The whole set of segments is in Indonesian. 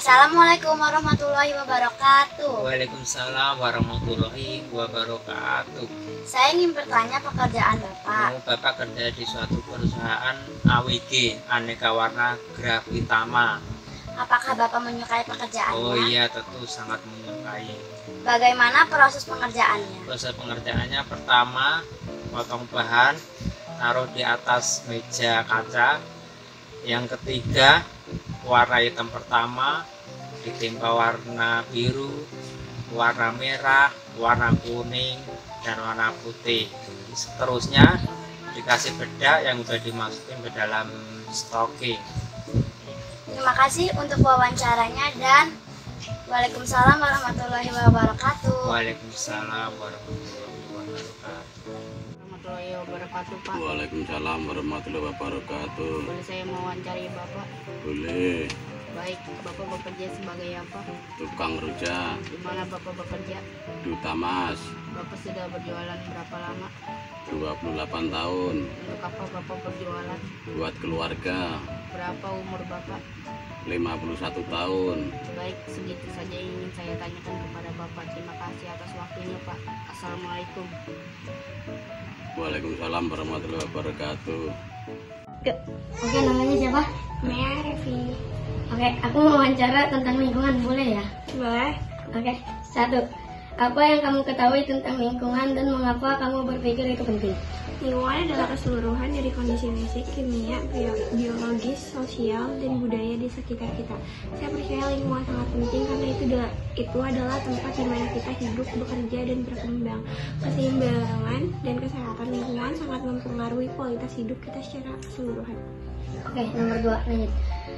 Assalamualaikum warahmatullahi wabarakatuh. Waalaikumsalam warahmatullahi wabarakatuh. Saya ingin bertanya pekerjaan Bapak. Bapak kerja di suatu perusahaan AWG, Aneka Warna Grafitama. Apakah Bapak menyukai pekerjaannya? Oh iya, tentu sangat menyukai. Bagaimana proses pengerjaannya? Proses pengerjaannya pertama, potong bahan, taruh di atas meja kaca. Yang ketiga, warna hitam pertama ditimpa warna biru, warna merah, warna kuning, dan warna putih. Seterusnya dikasih bedak yang sudah dimasukin ke dalam stocking. Terima kasih untuk wawancaranya dan Waalaikumsalam warahmatullahi wabarakatuh. Waalaikumsalam warahmatullahi wabarakatuh. Warahmatullahi wabarakatuh, Pak. Waalaikumsalam warahmatullahi wabarakatuh. Boleh saya mewawancari Bapak? Boleh. Baik, Bapak bekerja sebagai apa? Tukang rujak Di mana Bapak bekerja? di Utamas, Bapak sudah berjualan berapa lama? 28 tahun. Untuk apa Bapak berjualan? Buat keluarga, Berapa umur Bapak? 51 tahun. Baik, segitu saja yang ingin saya tanyakan kepada Bapak. Terima kasih atas waktunya, Pak. Assalamualaikum. Waalaikumsalam warahmatullahi wabarakatuh. Oke, namanya siapa? Mea Revi. Oke, aku mau wawancara tentang lingkungan, boleh ya? Boleh. Oke, 1. Apa yang kamu ketahui tentang lingkungan dan mengapa kamu berpikir itu penting? Lingkungan adalah keseluruhan dari kondisi fisik, kimia, biologis, sosial, dan budaya di sekitar kita. Saya percaya lingkungan sangat penting karena itu adalah tempat di mana kita hidup, bekerja, dan berkembang. Keseimbangan dan kesehatan lingkungan sangat mempengaruhi kualitas hidup kita secara keseluruhan. Oke, nomor 2, lanjut.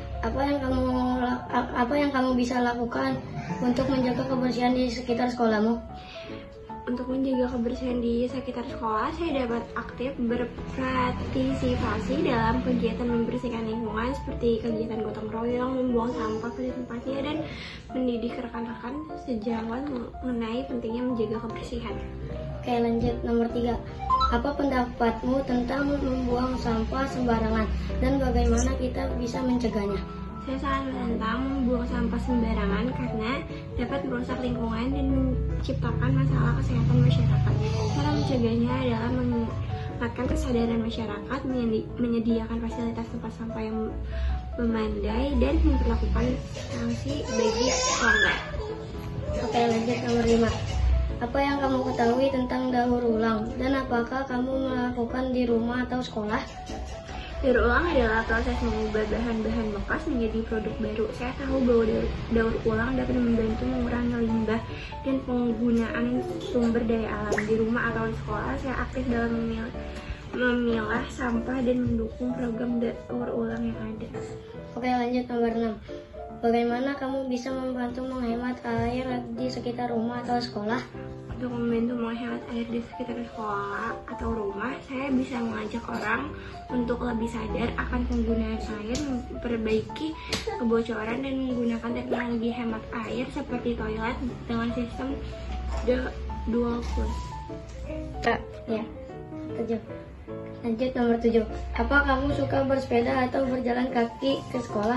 Apa yang kamu bisa lakukan untuk menjaga kebersihan di sekitar sekolahmu? Untuk menjaga kebersihan di sekitar sekolah, saya dapat aktif berpartisipasi dalam kegiatan membersihkan lingkungan seperti kegiatan gotong royong, membuang sampah pada tempatnya, dan mendidik rekan-rekan sejawat mengenai pentingnya menjaga kebersihan. Oke, lanjut. Nomor 3. Apa pendapatmu tentang membuang sampah sembarangan dan bagaimana kita bisa mencegahnya? Saya sangat menentang membuang sampah sembarangan karena dapat merusak lingkungan dan menciptakan masalah kesehatan masyarakat. Cara mencegahnya adalah meningkatkan kesadaran masyarakat, menyediakan fasilitas tempat sampah yang memadai, dan memperlakukan sanksi bagi pelanggar. Oke, lanjut. Nomor 5. Apa yang kamu ketahui tentang daur ulang dan apakah kamu melakukan di rumah atau sekolah? Daur ulang adalah proses mengubah bahan-bahan bekas menjadi produk baru. Saya tahu bahwa daur ulang dapat membantu mengurangi limbah dan penggunaan sumber daya alam. Di rumah atau di sekolah, saya aktif dalam memilah sampah dan mendukung program daur ulang yang ada. Oke, lanjut. Nomor 6. Bagaimana kamu bisa membantu menghemat air di sekitar rumah atau sekolah? Untuk membantu menghemat air di sekitar sekolah atau rumah, saya bisa mengajak orang untuk lebih sadar akan penggunaan air, memperbaiki kebocoran, dan menggunakan teknologi hemat air seperti toilet dengan sistem dual flush. Ya, 7. Lanjut. Nomor 7. Apa kamu suka bersepeda atau berjalan kaki ke sekolah?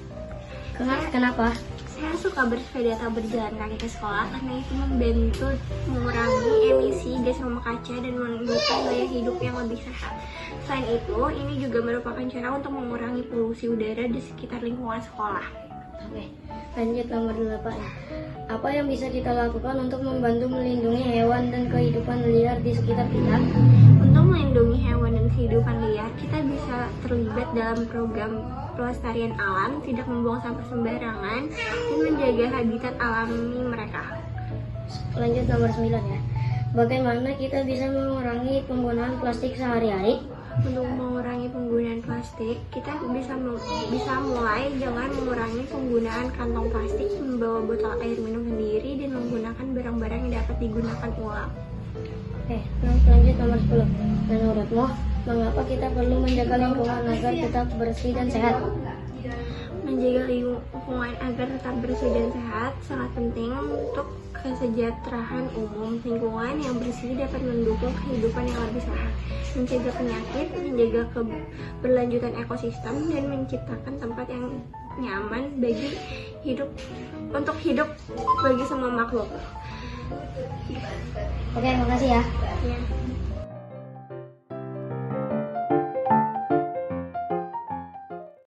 Kenapa? Saya suka bersepeda atau berjalan kaki ke sekolah karena itu membantu mengurangi emisi gas rumah kaca dan mendukung gaya hidup yang lebih sehat. Selain itu, ini juga merupakan cara untuk mengurangi polusi udara di sekitar lingkungan sekolah. Oke, lanjut. Nomor 8. Apa yang bisa kita lakukan untuk membantu melindungi hewan dan kehidupan liar di sekitar kita? Untuk melindungi hewan dan kehidupan liar, kita bisa terlibat dalam program pelestarian alam, tidak membuang sampah sembarangan, dan menjaga habitat alami mereka. Lanjut. Nomor 9 ya. Bagaimana kita bisa mengurangi penggunaan plastik sehari-hari? Untuk mengurangi penggunaan plastik, kita bisa mulai dengan mengurangi penggunaan kantong plastik, membawa botol air minum sendiri, dan menggunakan barang-barang yang dapat digunakan ulang. Oke, lanjut. Nomor 10. Menurutmu, mengapa kita perlu menjaga lingkungan agar tetap bersih dan sehat? Menjaga lingkungan agar tetap bersih dan sehat sangat penting untuk kesejahteraan umum. Lingkungan yang bersih dapat mendukung kehidupan yang lebih sehat, mencegah penyakit, menjaga keberlanjutan ekosistem, dan menciptakan tempat yang nyaman bagi untuk hidup bagi semua makhluk. Oke, makasih ya. Ya.